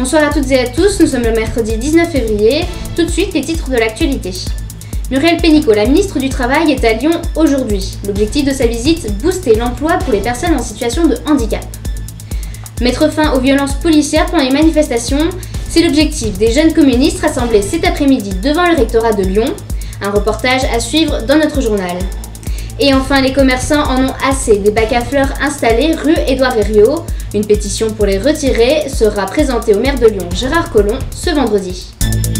Bonsoir à toutes et à tous, nous sommes le mercredi 19 février. Tout de suite, les titres de l'actualité. Muriel Pénicaud, la ministre du Travail, est à Lyon aujourd'hui. L'objectif de sa visite, booster l'emploi pour les personnes en situation de handicap. Mettre fin aux violences policières pendant les manifestations, c'est l'objectif des jeunes communistes rassemblés cet après-midi devant le rectorat de Lyon. Un reportage à suivre dans notre journal. Et enfin, les commerçants en ont assez des bacs à fleurs installés rue Édouard Herriot. Une pétition pour les retirer sera présentée au maire de Lyon, Gérard Collomb, ce vendredi.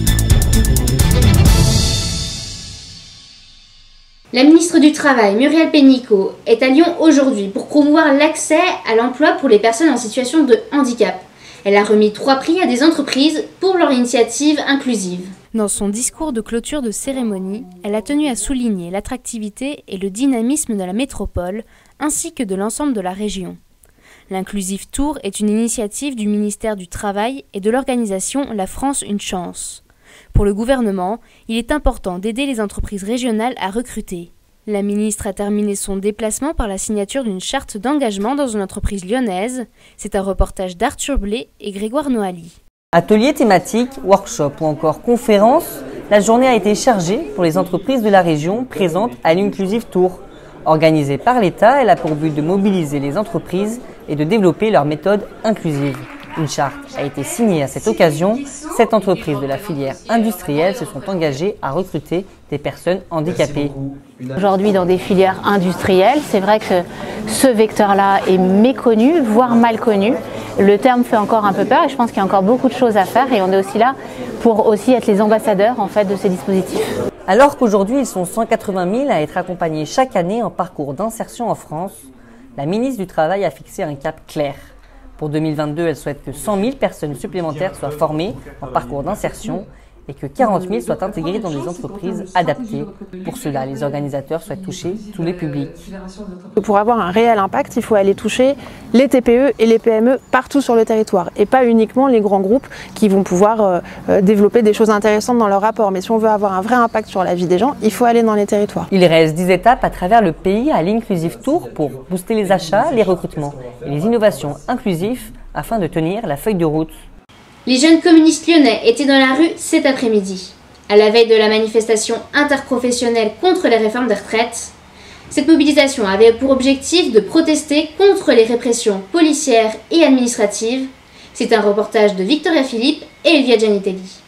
La ministre du Travail, Muriel Pénicaud, est à Lyon aujourd'hui pour promouvoir l'accès à l'emploi pour les personnes en situation de handicap. Elle a remis 3 prix à des entreprises pour leur initiative inclusive. Dans son discours de clôture de cérémonie, elle a tenu à souligner l'attractivité et le dynamisme de la métropole, ainsi que de l'ensemble de la région. L'Inclusive Tour est une initiative du ministère du Travail et de l'organisation La France Une Chance. Pour le gouvernement, il est important d'aider les entreprises régionales à recruter. La ministre a terminé son déplacement par la signature d'une charte d'engagement dans une entreprise lyonnaise. C'est un reportage d'Arthur Blé et Grégoire Noailly. Ateliers thématiques, workshops ou encore conférences, la journée a été chargée pour les entreprises de la région présentes à l'Inclusive Tour. Organisée par l'État, elle a pour but de mobiliser les entreprises et de développer leurs méthodes inclusives. Une charte a été signée à cette occasion. 7 entreprises de la filière industrielle se sont engagées à recruter des personnes handicapées. Aujourd'hui, dans des filières industrielles, c'est vrai que ce vecteur-là est méconnu, voire mal connu. Le terme fait encore un peu peur et je pense qu'il y a encore beaucoup de choses à faire et on est aussi là pour aussi être les ambassadeurs en fait, de ces dispositifs. Alors qu'aujourd'hui, ils sont 180 000 à être accompagnés chaque année en parcours d'insertion en France, la ministre du Travail a fixé un cap clair. Pour 2022, elle souhaite que 100 000 personnes supplémentaires soient formées en parcours d'insertion et que 40 000 soient intégrées dans des entreprises adaptées. Pour cela, les organisateurs souhaitent toucher tous les publics. Pour avoir un réel impact, il faut aller toucher les TPE et les PME partout sur le territoire et pas uniquement les grands groupes qui vont pouvoir développer des choses intéressantes dans leur rapport. Mais si on veut avoir un vrai impact sur la vie des gens, il faut aller dans les territoires. Il reste 10 étapes à travers le pays à l'Inclusive Tour pour booster les achats, les recrutements et les innovations inclusives afin de tenir la feuille de route. Les jeunes communistes lyonnais étaient dans la rue cet après-midi, à la veille de la manifestation interprofessionnelle contre les réformes des retraites. Cette mobilisation avait pour objectif de protester contre les répressions policières et administratives. C'est un reportage de Victoria Philippe et Elvia Gianitelli.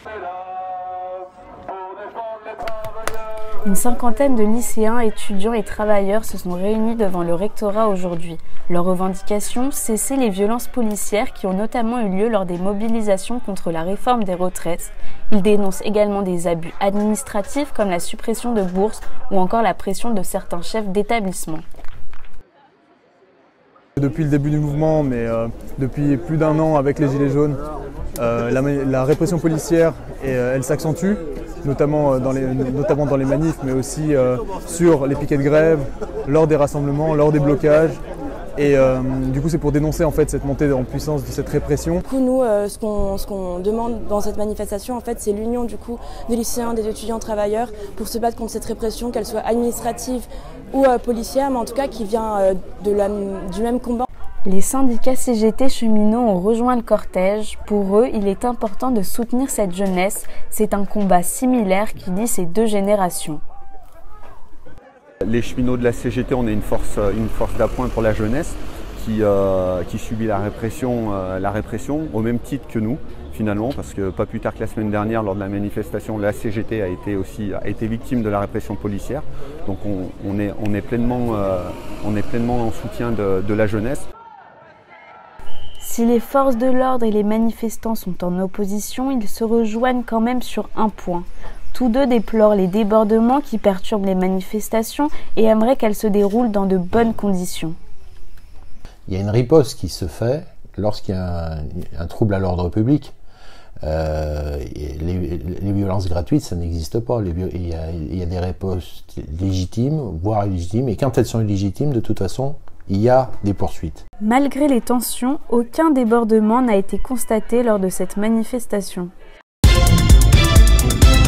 Une cinquantaine de lycéens, étudiants et travailleurs se sont réunis devant le rectorat aujourd'hui. Leur revendication, cesser les violences policières qui ont notamment eu lieu lors des mobilisations contre la réforme des retraites. Ils dénoncent également des abus administratifs comme la suppression de bourses ou encore la pression de certains chefs d'établissement. Depuis le début du mouvement, mais depuis plus d'1 an avec les Gilets jaunes, la répression policière elle s'accentue, notamment dans les manifs, mais aussi sur les piquets de grève, lors des rassemblements, lors des blocages. Et du coup, c'est pour dénoncer en fait cette montée en puissance de cette répression. Du coup, nous, ce qu'on demande dans cette manifestation, en fait, c'est l'union du coup des lycéens, des étudiants travailleurs, pour se battre contre cette répression, qu'elle soit administrative ou policière, mais en tout cas qui vient du même combat. Les syndicats CGT cheminots ont rejoint le cortège. Pour eux, il est important de soutenir cette jeunesse. C'est un combat similaire qui lie ces 2 générations. Les cheminots de la CGT, on est une force d'appoint pour la jeunesse qui subit la répression au même titre que nous finalement, parce que pas plus tard que la semaine dernière, lors de la manifestation, la CGT a été victime de la répression policière. Donc on est pleinement en soutien de la jeunesse. Si les forces de l'ordre et les manifestants sont en opposition, ils se rejoignent quand même sur un point. Tous 2 déplorent les débordements qui perturbent les manifestations et aimeraient qu'elles se déroulent dans de bonnes conditions. Il y a une riposte qui se fait lorsqu'il y a un trouble à l'ordre public. Les violences gratuites, ça n'existe pas. Il y a des ripostes légitimes, voire illégitimes, et quand elles sont illégitimes, de toute façon, il y a des poursuites. Malgré les tensions, aucun débordement n'a été constaté lors de cette manifestation.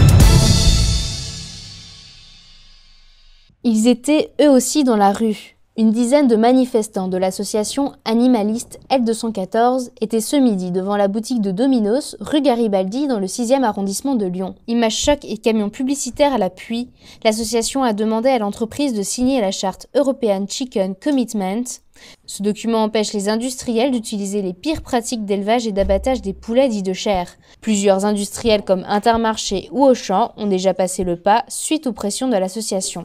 Ils étaient eux aussi dans la rue. Une dizaine de manifestants de l'association animaliste L214 étaient ce midi devant la boutique de Domino's, rue Garibaldi, dans le 6e arrondissement de Lyon. Images choc et camions publicitaires à l'appui, l'association a demandé à l'entreprise de signer la charte European Chicken Commitment. Ce document empêche les industriels d'utiliser les pires pratiques d'élevage et d'abattage des poulets dits de chair. Plusieurs industriels comme Intermarché ou Auchan ont déjà passé le pas suite aux pressions de l'association.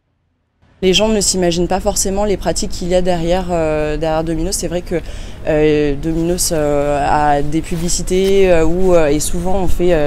Les gens ne s'imaginent pas forcément les pratiques qu'il y a derrière Domino's. C'est vrai que Domino's a des publicités et souvent on fait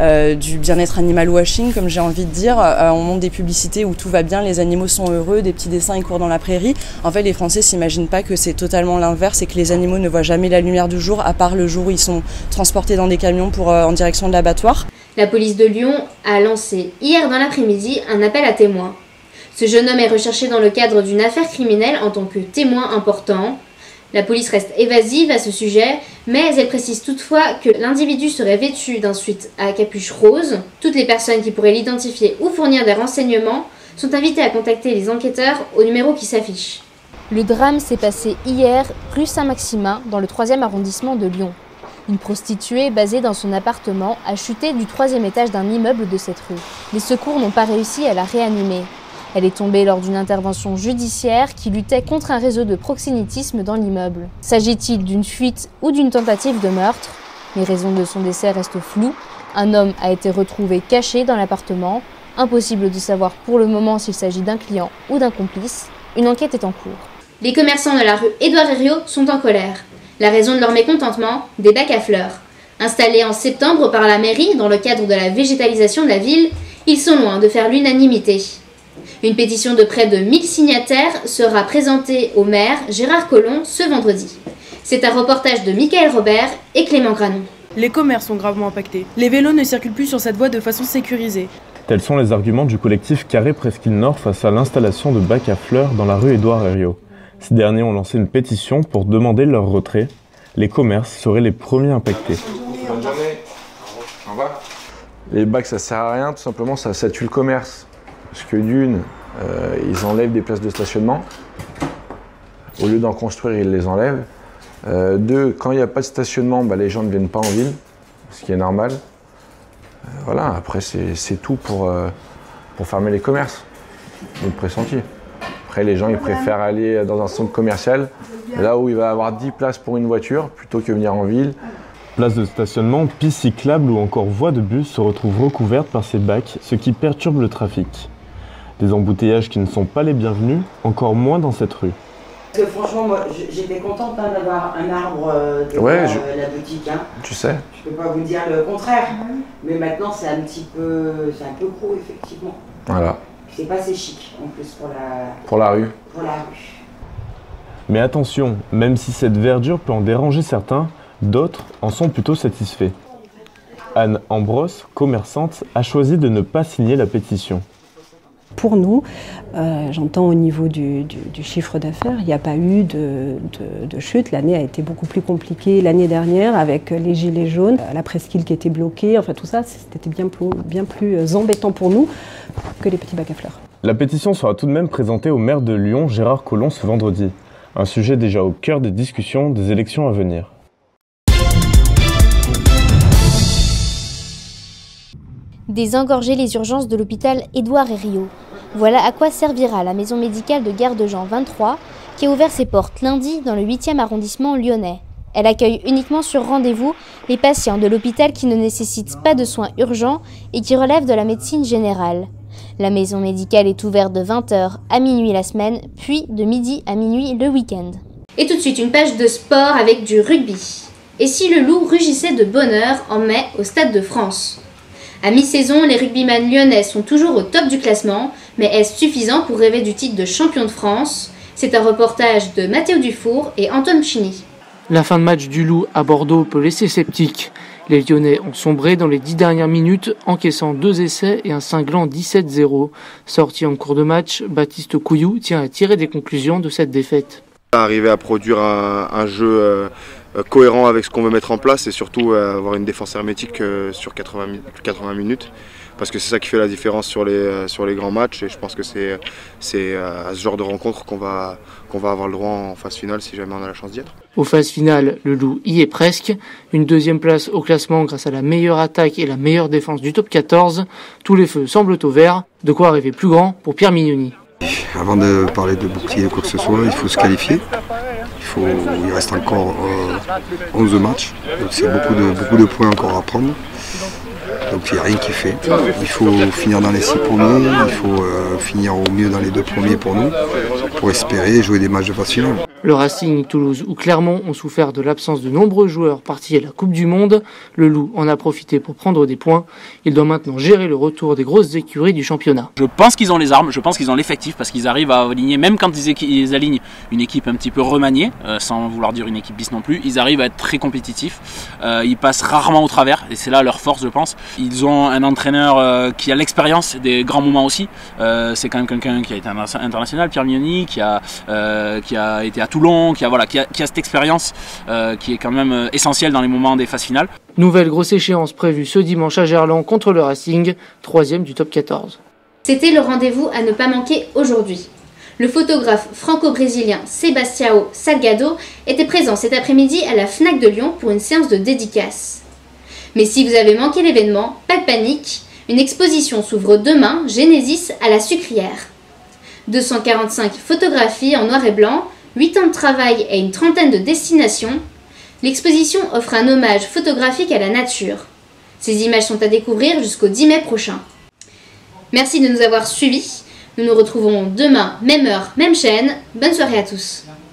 du bien-être animal washing, comme j'ai envie de dire. On montre des publicités où tout va bien, les animaux sont heureux, des petits dessins, ils courent dans la prairie. En fait, les Français s'imaginent pas que c'est totalement l'inverse et que les animaux ne voient jamais la lumière du jour, à part le jour où ils sont transportés dans des camions en direction de l'abattoir. La police de Lyon a lancé hier dans l'après-midi un appel à témoins. Ce jeune homme est recherché dans le cadre d'une affaire criminelle en tant que témoin important. La police reste évasive à ce sujet, mais elle précise toutefois que l'individu serait vêtu d'un sweat à capuche rose. Toutes les personnes qui pourraient l'identifier ou fournir des renseignements sont invitées à contacter les enquêteurs au numéro qui s'affiche. Le drame s'est passé hier rue Saint-Maximin, dans le 3e arrondissement de Lyon. Une prostituée basée dans son appartement a chuté du 3e étage d'un immeuble de cette rue. Les secours n'ont pas réussi à la réanimer. Elle est tombée lors d'une intervention judiciaire qui luttait contre un réseau de proxénétisme dans l'immeuble. S'agit-il d'une fuite ou d'une tentative de meurtre? Les raisons de son décès restent floues. Un homme a été retrouvé caché dans l'appartement. Impossible de savoir pour le moment s'il s'agit d'un client ou d'un complice. Une enquête est en cours. Les commerçants de la rue Édouard Herriot sont en colère. La raison de leur mécontentement, des bacs à fleurs. Installés en septembre par la mairie dans le cadre de la végétalisation de la ville, ils sont loin de faire l'unanimité. Une pétition de près de 1000 signataires sera présentée au maire Gérard Collomb ce vendredi. C'est un reportage de Mickaël Robert et Clément Granon. Les commerces sont gravement impactés. Les vélos ne circulent plus sur cette voie de façon sécurisée. Tels sont les arguments du collectif Carré Presqu'île Nord face à l'installation de bacs à fleurs dans la rue Édouard Herriot. Ces derniers ont lancé une pétition pour demander leur retrait. Les commerces seraient les premiers impactés. Bonne journée. Au revoir. Les bacs, ça sert à rien, tout simplement, ça tue le commerce. Parce que d'une, ils enlèvent des places de stationnement. Au lieu d'en construire, ils les enlèvent. Deux, quand il n'y a pas de stationnement, les gens ne viennent pas en ville, ce qui est normal. Voilà, après c'est tout pour fermer les commerces, le pressenti. Après les gens ils préfèrent aller dans un centre commercial, là où il va y avoir 10 places pour une voiture, plutôt que venir en ville. Places de stationnement, pistes cyclables ou encore voies de bus se retrouvent recouvertes par ces bacs, ce qui perturbe le trafic. Des embouteillages qui ne sont pas les bienvenus, encore moins dans cette rue. Parce que franchement, moi, j'étais contente d'avoir un arbre devant la boutique. Tu sais. Je peux pas vous dire le contraire. Mais maintenant, c'est un peu gros, effectivement. Voilà. C'est pas assez chic, en plus, pour la rue. Pour la rue. Mais attention, même si cette verdure peut en déranger certains, d'autres en sont plutôt satisfaits. Anne Ambrosse, commerçante, a choisi de ne pas signer la pétition. Pour nous, j'entends au niveau du chiffre d'affaires, il n'y a pas eu de chute. L'année a été beaucoup plus compliquée l'année dernière avec les gilets jaunes, la presqu'île qui était bloquée, enfin tout ça, c'était bien plus embêtant pour nous que les petits bacs à fleurs. La pétition sera tout de même présentée au maire de Lyon, Gérard Collomb, ce vendredi. Un sujet déjà au cœur des discussions des élections à venir. Désengorger les urgences de l'hôpital Édouard Herriot. Voilà à quoi servira la maison médicale de Gare de Jean 23, qui a ouvert ses portes lundi dans le 8e arrondissement lyonnais. Elle accueille uniquement sur rendez-vous les patients de l'hôpital qui ne nécessitent pas de soins urgents et qui relèvent de la médecine générale. La maison médicale est ouverte de 20h à minuit la semaine, puis de midi à minuit le week-end. Et tout de suite, une page de sport avec du rugby. Et si le loup rugissait de bonheur en mai au Stade de France? À mi-saison, les rugbyman lyonnais sont toujours au top du classement, mais est-ce suffisant pour rêver du titre de champion de France? C'est un reportage de Mathéo Dufour et Antoine Chini. La fin de match du Loup à Bordeaux peut laisser sceptique. Les Lyonnais ont sombré dans les 10 dernières minutes, encaissant 2 essais et un cinglant 17-0. Sorti en cours de match, Baptiste Couillou tient à tirer des conclusions de cette défaite. Arriver à produire un jeu cohérent avec ce qu'on veut mettre en place et surtout avoir une défense hermétique sur 80 minutes. parce que c'est ça qui fait la différence sur les grands matchs, et je pense que c'est à ce genre de rencontre qu'on va avoir le droit en phase finale si jamais on a la chance d'y être. Aux phases finales, le Loup y est presque. Une deuxième place au classement grâce à la meilleure attaque et la meilleure défense du top 14. Tous les feux semblent au vert. De quoi rêver plus grand pour Pierre Mignoni. Avant de parler de bouclier ou quoi que ce soit, il faut se qualifier. Il reste encore 11 matchs, donc c'est beaucoup de points encore à prendre. Donc il n'y a rien qui fait. Il faut finir dans les 6 premiers, il faut finir au mieux dans les 2 premiers pour nous, pour espérer jouer des matchs de phase finale. Le Racing, Toulouse ou Clermont ont souffert de l'absence de nombreux joueurs partis à la Coupe du Monde. Le Loup en a profité pour prendre des points. Il doit maintenant gérer le retour des grosses écuries du championnat. Je pense qu'ils ont les armes, je pense qu'ils ont l'effectif parce qu'ils arrivent à aligner, même quand ils alignent une équipe un petit peu remaniée, sans vouloir dire une équipe bis non plus, ils arrivent à être très compétitifs. Ils passent rarement au travers et c'est là leur force, je pense. Ils ont un entraîneur qui a l'expérience des grands moments aussi. C'est quand même quelqu'un qui a été international, Pierre Mignoni, qui a été à Toulon, qui a cette expérience qui est quand même essentielle dans les moments des phases finales. Nouvelle grosse échéance prévue ce dimanche à Gerland contre le Racing, 3e du top 14. C'était le rendez-vous à ne pas manquer aujourd'hui. Le photographe franco-brésilien Sebastião Salgado était présent cet après-midi à la FNAC de Lyon pour une séance de dédicace. Mais si vous avez manqué l'événement, pas de panique, une exposition s'ouvre demain, Genesis à la Sucrière. 245 photographies en noir et blanc, 8 ans de travail et une trentaine de destinations, l'exposition offre un hommage photographique à la nature. Ces images sont à découvrir jusqu'au 10 mai prochain. Merci de nous avoir suivis. Nous nous retrouvons demain, même heure, même chaîne. Bonne soirée à tous.